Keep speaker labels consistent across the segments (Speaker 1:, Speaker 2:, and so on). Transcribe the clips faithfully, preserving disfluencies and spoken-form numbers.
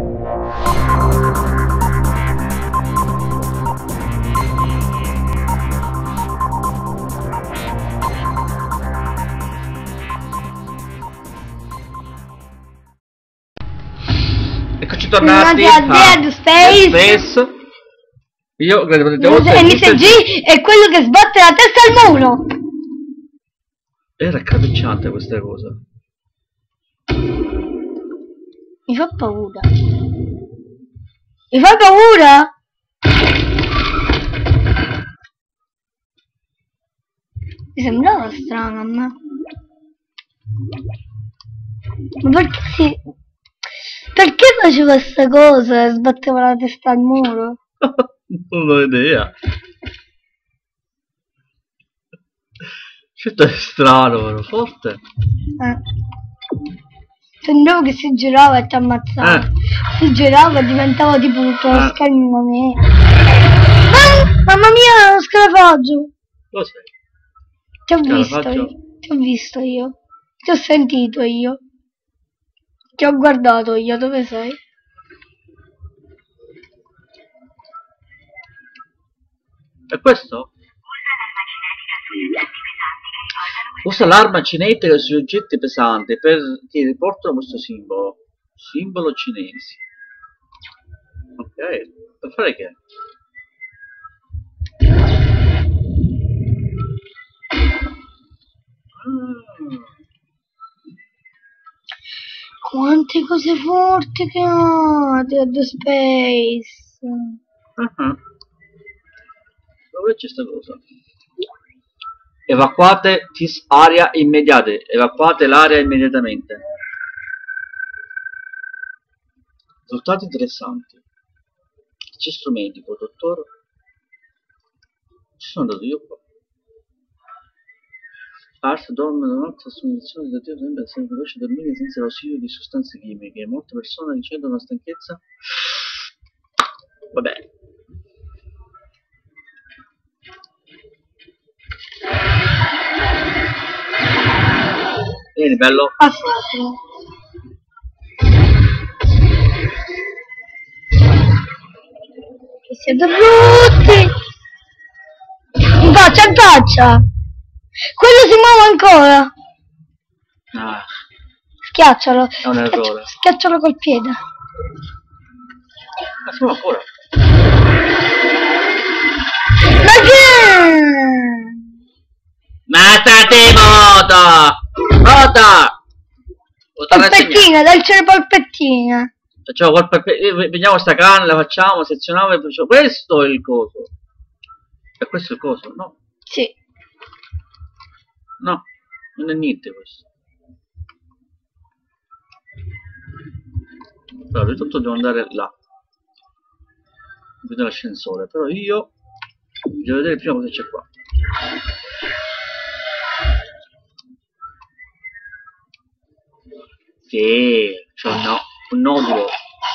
Speaker 1: Eccoci tornati a
Speaker 2: Dead Space.
Speaker 1: Dead Space. Io credo che
Speaker 2: M S G è quello che sbatte la testa al muro.
Speaker 1: È raccapricciante questa cosa.
Speaker 2: Mi fa paura. Mi fa paura? Mi sembrava strano a me. Ma perché si... Perché faceva questa cosa e sbatteva la testa al muro?
Speaker 1: Non ho idea. Certo è strano, però forte.
Speaker 2: Eh. Sembrava che si girava e ti ammazzava.
Speaker 1: Eh.
Speaker 2: Si girava e diventava tipo tutto lo
Speaker 1: Eh.
Speaker 2: schermo mio. Ah, mamma mia, lo scarafaggio!
Speaker 1: Lo sai.
Speaker 2: Ti ho visto
Speaker 1: Scarafaggio?
Speaker 2: io. Ti ho visto io. Ti ho sentito io. Ti ho guardato io, dove sei?
Speaker 1: E questo? Usa l'arma cinetica sugli oggetti pesanti per che riportano questo simbolo. Simbolo cinese. Ok, per fare che? Mm.
Speaker 2: Quante cose forti che ha Dead Space.
Speaker 1: Uh-huh. Dove c'è sta cosa? Evacuate this area immediate. Evacuate l'area immediatamente. Risultati interessanti. C'è strumenti, dottor. Ci sono andato io qua. Ars dorme da notte, assumizione di attivo sembra essere veloce a dormire senza l'ausilio di sostanze chimiche. Molte persone ricevono una stanchezza. Vabbè. Vieni bello.
Speaker 2: Aspetta. Che siete brutti! In faccia, in faccia! Quello si muove ancora!
Speaker 1: Ah,
Speaker 2: Schiaccialo!
Speaker 1: è un errore.
Speaker 2: Schiaccialo col piede!
Speaker 1: Ma siamo ancora.
Speaker 2: Ma che?
Speaker 1: Ma state moto! Moto!
Speaker 2: Polpettina, dai c'è le polpettine!
Speaker 1: Facciamo colpa, vediamo sta canna, la facciamo, sezioniamo e facciamo. Questo è il coso. E questo è il coso, no?
Speaker 2: Sì.
Speaker 1: No, non è niente questo. Allora, prima di tutto devo andare là. Vedo l'ascensore, però io devo vedere prima cosa c'è qua. Sì, c'è un, no, un nodulo.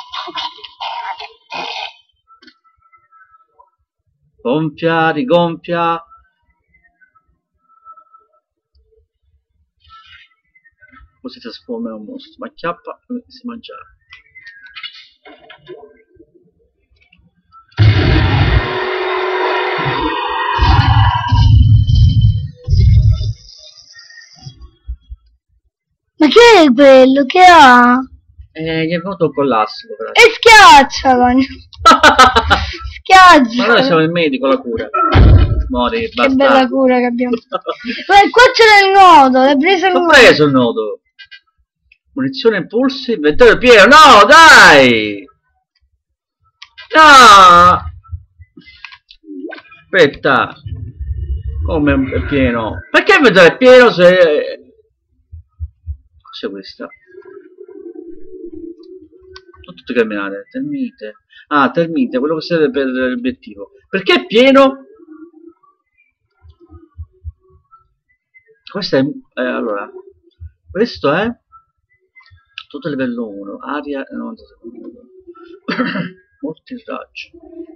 Speaker 1: Gonfia, rigonfia. Così si trasforma in un mostro. Ma chiappa e si mangiare.
Speaker 2: Ma che è quello che ha?
Speaker 1: Eh, gli è venuto un collasso.
Speaker 2: E schiaccialo! Schiaccialo!
Speaker 1: Ma noi siamo il medico, la cura. Mori, basta.
Speaker 2: Che bella cura che abbiamo. Beh, qua c'era il nodo, l'hai preso il
Speaker 1: Ho
Speaker 2: nodo.
Speaker 1: preso il nodo. Munizione impulsi, inventario pieno. No, dai! No! Aspetta. Come è pieno? Perché inventario è pieno se... Cos'è questa? Sono tutte camminate. Termite. Ah, termite, quello che serve per l'obiettivo. Perché è pieno? Questo è... Eh, allora... Questo è... Tutto livello uno. Aria... novanta secondi. Molti raggi.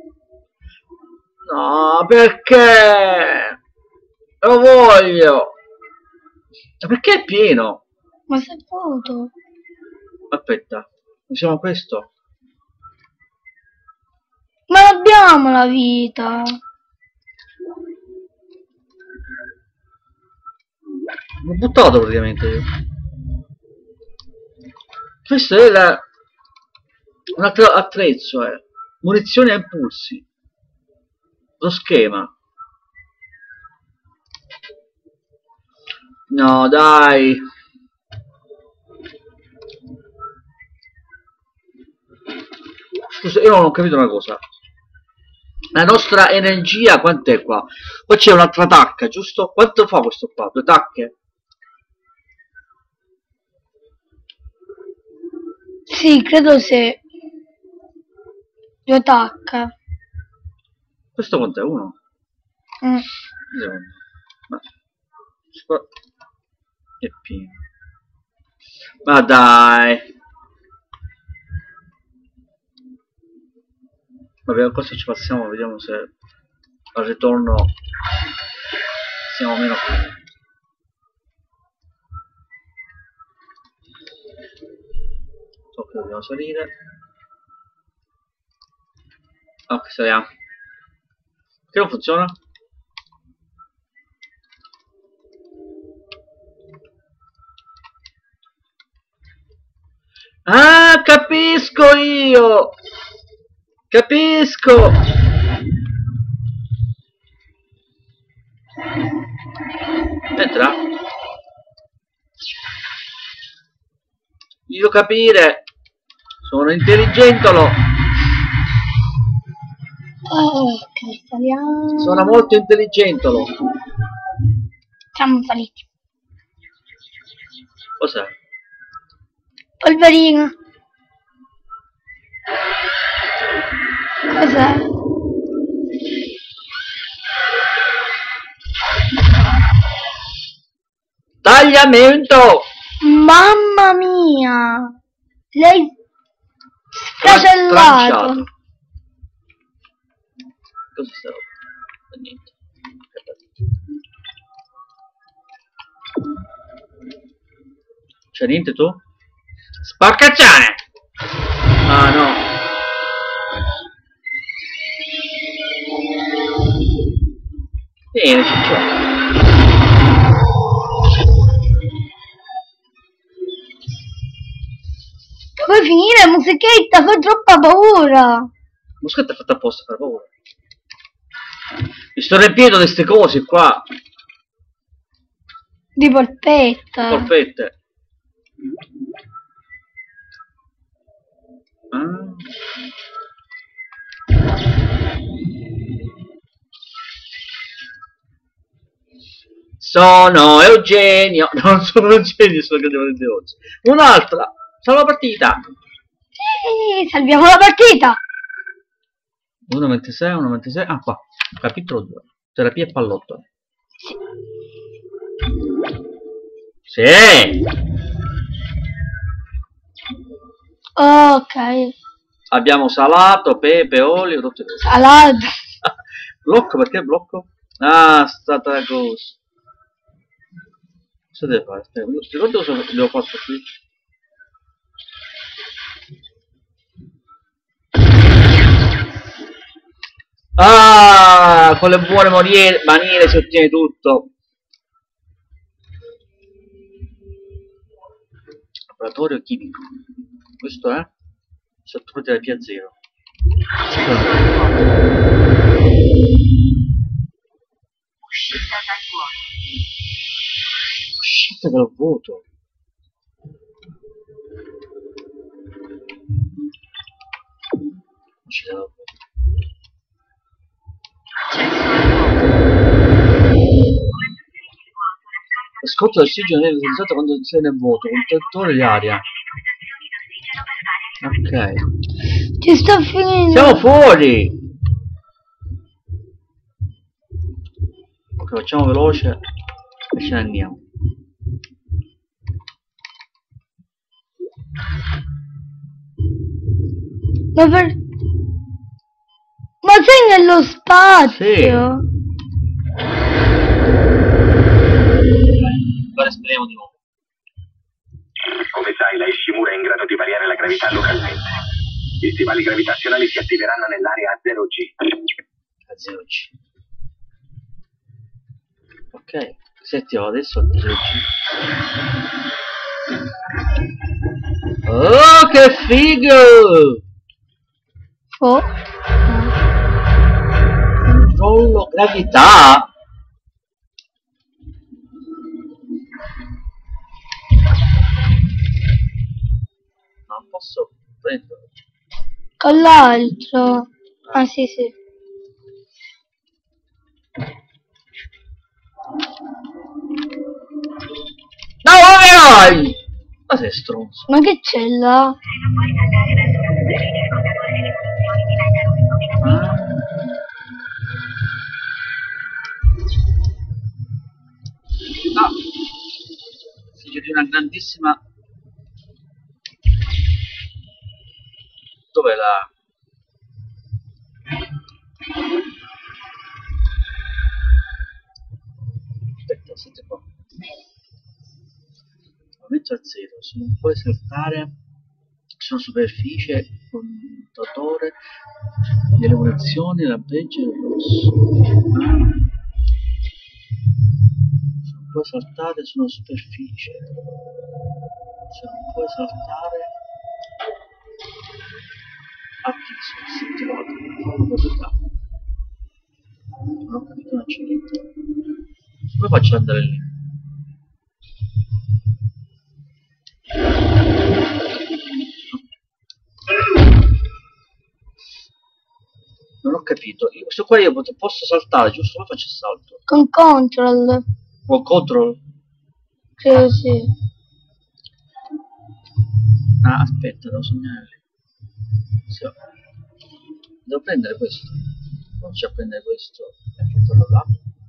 Speaker 1: No, perché? Lo voglio! Ma perché è pieno?
Speaker 2: Ma sei vuoto?
Speaker 1: Aspetta, usiamo questo?
Speaker 2: Ma abbiamo la vita.
Speaker 1: L'ho buttato praticamente io. Questo è la... un altro attrezzo, eh. Munizioni a impulsi. Lo schema. No, dai. Scusa, io non ho capito una cosa. La nostra energia quant'è qua? Poi c'è un'altra tacca, giusto? Quanto fa questo qua? Due tacche?
Speaker 2: Sì, credo se due tacca.
Speaker 1: Questo quant'è? Uno?
Speaker 2: Mm.
Speaker 1: Ma... è pieno. Ma dai. Vabbè, cosa ci passiamo? Vediamo se al ritorno siamo meno qui. So che dobbiamo salire. Ok, saliamo. Che non funziona? Ah, capisco io! Capisco! Entra? Io capire! Sono intelligentolo!
Speaker 2: Oh, ok, saliamo.
Speaker 1: Sono molto intelligentolo!
Speaker 2: Siamo saliti.
Speaker 1: Cos'è?
Speaker 2: Polverina. Cos'è?
Speaker 1: Tagliamento!
Speaker 2: Mamma mia! Lei scasellato.
Speaker 1: Tranciato. Cosa sta roba? Niente. C'è niente tu? Spaccacciane! Ah no. Bene, ciccione.
Speaker 2: Puoi finire, musichetta, fa troppa paura.
Speaker 1: Moschetta è fatta apposta, per paura. Mi sto riempiendo di queste cose qua.
Speaker 2: Di polpetta.
Speaker 1: Polpette. Ah. Sono Eugenio. Non sono Eugenio, sono cattivo di oggi. Un'altra. Salva la partita.
Speaker 2: Sì, salviamo la partita.
Speaker 1: uno ventisei, uno ventisei. Ah, qua. Capitolo due. Terapia e pallottole.
Speaker 2: Sì.
Speaker 1: Sì.
Speaker 2: Ok.
Speaker 1: Abbiamo salato, pepe, olio, tutte cose.
Speaker 2: Salato.
Speaker 1: Blocco, perché blocco? Ah, stata cosa. Cosa deve fare? Aspetta, ti ricordi cosa devo fare qui? Ah, con le buone maniere, maniere si ottiene tutto. Laboratorio chimico. Questo è settore terapia zero.
Speaker 3: Uscita dal vuoto.
Speaker 1: Uscita dal vuoto. Uscita dal vuoto. La scorta d'ossigeno viene utilizzata quando sei nel vuoto, contenitore di aria. Ok.
Speaker 2: Ci sto finendo.
Speaker 1: Siamo fuori! Ok, facciamo veloce e ce ne andiamo.
Speaker 2: Ma per... Ma sei nello spazio?
Speaker 1: Sì. Ora speriamo di nuovo.
Speaker 3: Come sai, la Ishimura è in grado di variare la gravità localmente.
Speaker 4: I stivali gravitazionali si attiveranno nell'area a zero G.
Speaker 1: A zero G. Ok, si attiva adesso a zero G. Oh, che figo!
Speaker 2: Oh.
Speaker 1: Controllo gravità. Non posso prenderlo.
Speaker 2: Con l'altro. Ah, sì, sì.
Speaker 1: No, vai! Ma sei stronzo.
Speaker 2: Ma che c'è là?
Speaker 1: Ah. No. Figlio di una grandissima... Dov'è la... Aspetta, senti qua. Lo metto a zero, se non puoi saltare su superficie contatore di lavorazioni, lampeggia il rosso. Ah. Se non puoi saltare su una superficie, se non puoi saltare avviso, attivato, velocità. Non ho capito un accidente. Come faccio ad andare lì? Non ho capito. Io, questo qua io posso saltare, giusto? Come faccio il salto?
Speaker 2: Con control.
Speaker 1: Con control?
Speaker 2: Credo sì.
Speaker 1: Ah, aspetta, devo segnare. Sì. Devo prendere questo. Non c'è a prendere questo e portarlo là.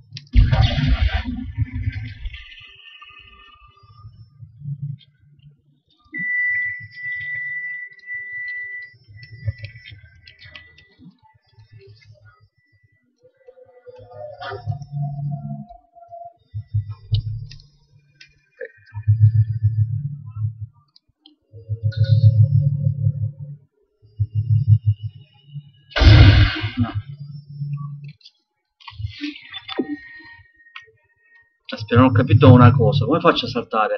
Speaker 1: No. Aspetta, non ho capito una cosa. Come faccio a saltare?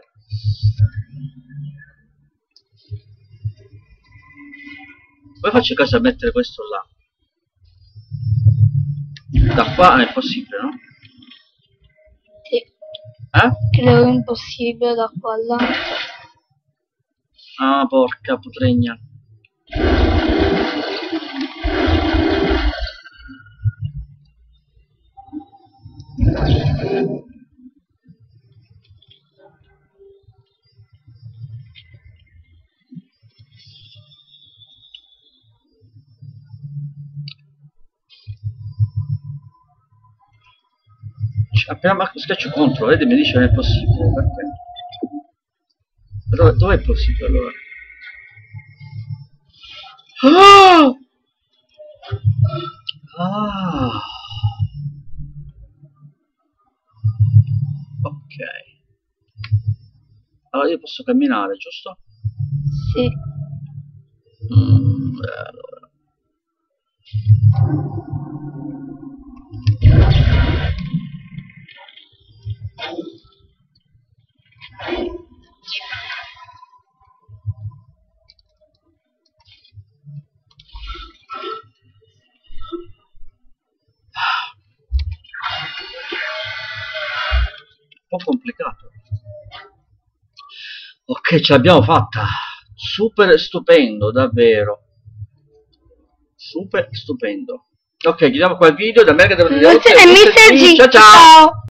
Speaker 1: Come faccio in caso a mettere questo là? Da qua non è possibile, no?
Speaker 2: Sì.
Speaker 1: Eh?
Speaker 2: Credo che è impossibile da qua a là.
Speaker 1: Ah, porca putregna. Appena schiaccio contro, vedi, mi dice non è possibile, perché? Dove, dove è possibile allora? Ah! Ah! Ok. Allora io posso camminare, giusto?
Speaker 2: Sì.
Speaker 1: Mm, eh, allora. Un po' complicato. Ok, ce l'abbiamo fatta. Super stupendo, davvero. Super stupendo. Ok, chiudiamo qua il video. Da me che devo dire.
Speaker 2: mister G.
Speaker 1: Ciao ciao.
Speaker 2: Ciao.